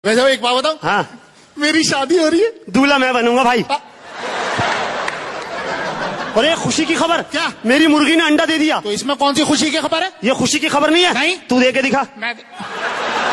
वैसे एक बात बताओ। हाँ मेरी शादी हो रही है। दूल्हा मैं बनूंगा भाई। और ये खुशी की खबर क्या? मेरी मुर्गी ने अंडा दे दिया। तो इसमें कौन सी खुशी की खबर है? ये खुशी की खबर नहीं है। नहीं। तू दे के दिखा। मैं